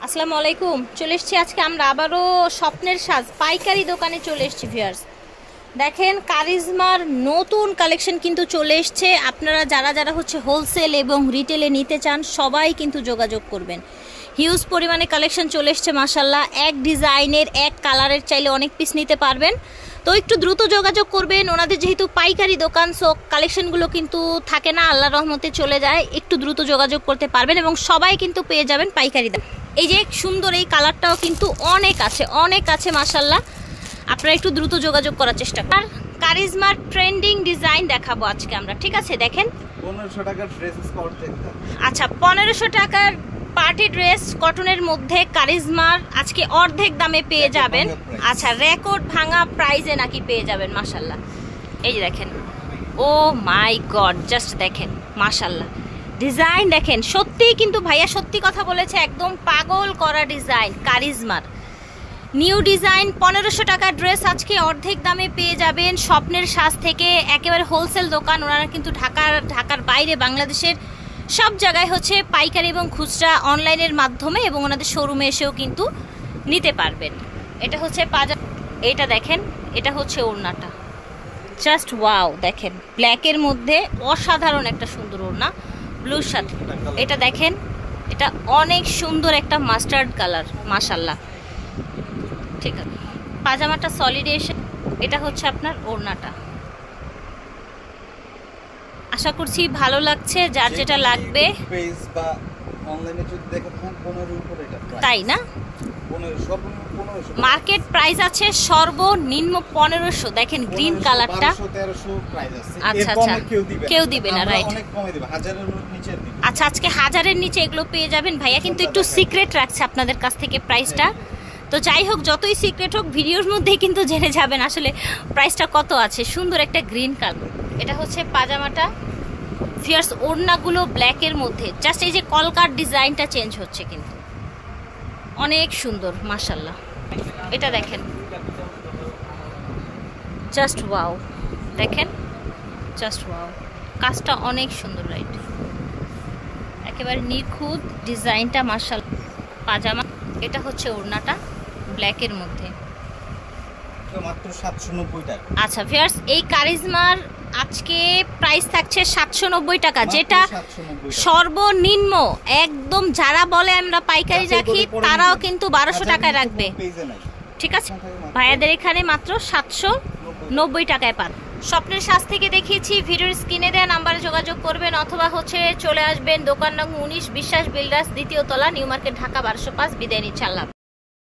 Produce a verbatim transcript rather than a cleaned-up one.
আসসালামু আলাইকুম। চলে এসেছি আজকে আমরা আবারও স্বপ্নের সাজ পাইকারি দোকানে চলে এসেছি ভিউয়ার্স। দেখেন কারিজমার নতুন কালেকশন কিন্তু চলে এসছে। আপনারা যারা যারা হচ্ছে হোলসেল এবং রিটেলে নিতে চান সবাই কিন্তু যোগাযোগ করবেন। হিউজ পরিমাণে কালেকশন চলে এসছে মাশাল্লাহ। এক ডিজাইনের এক কালারের চাইলে অনেক পিস নিতে পারবেন, তো একটু দ্রুত যোগাযোগ করবেন। ওনাদের যেহেতু পাইকারি দোকান, সো কালেকশনগুলো কিন্তু থাকে না, আল্লাহর রহমতে চলে যায়। একটু দ্রুত যোগাযোগ করতে পারবেন এবং সবাই কিন্তু পেয়ে যাবেন পাইকারি দাম। এই যে সুন্দর এই কালারটাও কিন্তু অনেক আছে অনেক আছে মাশাল্লাহ। আপনারা একটু দ্রুত যোগাযোগ করার চেষ্টা করুন। কারিজমার ট্রেন্ডিং ডিজাইন দেখাবো আজকে আমরা, ঠিক আছে? দেখেন পনেরোশো টাকার ড্রেস অর্ধেক। আচ্ছা, পনেরোশো টাকার পার্টি ড্রেস কটনের মধ্যে কারিজমার আজকে অর্ধেক দামে পেয়ে যাবেন। আচ্ছা, রেকর্ড ভাঙা প্রাইজে নাকি পেয়ে যাবেন মাশাল্লাহ। এই যে দেখেন, ও মাই গড, জাস্ট দেখেন মাশাল্লাহ ডিজাইন দেখেন। সত্যিই কিন্তু ভাইয়া সত্যি কথা বলেছে, একদম পাগল করা ডিজাইন কারিজমার নিউ ডিজাইন। পনেরোশো টাকার ড্রেস আজকে অর্ধেক দামে পেয়ে যাবেন স্বপ্নের সাজ থেকে। একেবারে হোলসেল দোকান, ওনারা কিন্তু ঢাকার ঢাকার বাইরে বাংলাদেশের সব জায়গায় হচ্ছে পাইকারি এবং খুচরা অনলাইনের মাধ্যমে এবং ওনাদের শোরুমে এসেও কিন্তু নিতে পারবেন। এটা হচ্ছে পাজামা, এইটা দেখেন, এটা হচ্ছে ওড়নাটা, জাস্ট ওয়াও দেখেন, ব্ল্যাকের মধ্যে অসাধারণ একটা সুন্দর ওড়না ব্লুর সাথে। এটা দেখেন, এটা অনেক সুন্দর একটা মাস্টার্ড কালার মাশাল্লাহ। ঠিক আছে, পাজামাটা সলিড এসে, এটা হচ্ছে আপনার ওড়নাটা। আশা করছি ভালো লাগছে, যার যেটা লাগবে তাই না। মার্কেট প্রাইস আছে সর্বনিম্ন পনেরোশো। দেখেন গ্রিন কালারটা, আচ্ছা আচ্ছা কেউ দিবে না, রাইট? আচ্ছা, আজকে হাজারের নিচে এগুলো পেয়ে যাবেন। ভাইয়া কিন্তু একটু সিক্রেট রাখছে আপনাদের কাছ থেকে প্রাইসটা। তো যাই হোক, যতই সিক্রেট হোক ভিডিওর মধ্যেই কিন্তু জেনে যাবেন আসলে প্রাইসটা কত আছে। সুন্দর একটা গ্রিন কালার, এটা হচ্ছে পাজামাটা। ফিয়ার্স ওড়নাগুলো ব্ল্যাকের মধ্যে, জাস্ট এই যে কলকার ডিজাইনটা চেঞ্জ হচ্ছে কিন্তু অনেক সুন্দর মাশাল্লাহ। এটা দেখেন, জাস্ট ওয়াও দেখেন, জাস্ট ওয়াও, কাজটা অনেক সুন্দর, রাইট? একেবারে নিখুঁত ডিজাইনটা মাশাল্লাহ। পাজামা, এটা হচ্ছে ওড়নাটা ব্ল্যাকের মধ্যে, মাত্র সাতশো নব্বই টাকা। আচ্ছা ভিউয়ার্স, এই কারিজমার আজকে প্রাইস থাকছে সাতশো নব্বই টাকা, যেটা সর্বনিম্ন। একদম যারা বলে আমরা পাইকারি রাখি তারাও কিন্তু বারোশো টাকায় রাখবে, ঠিক আছে? ভাইয়াদের এখানে মাত্র সাতশো নব্বই টাকায় পান। স্বপ্নের সাজ থেকে দেখিয়েছি, ভিডিওর স্ক্রিনে দেওয়া নাম্বারে যোগাযোগ করবেন অথবা হচ্ছে চলে আসবেন দোকান নং উনিশ, বিশ্বাস বিল্ডার্স, দ্বিতীয় তলা, নিউ মার্কেট, ঢাকা বারোশো পাঁচ। বিদায় নিচ্ছি, আল্লাহ হাফেজ।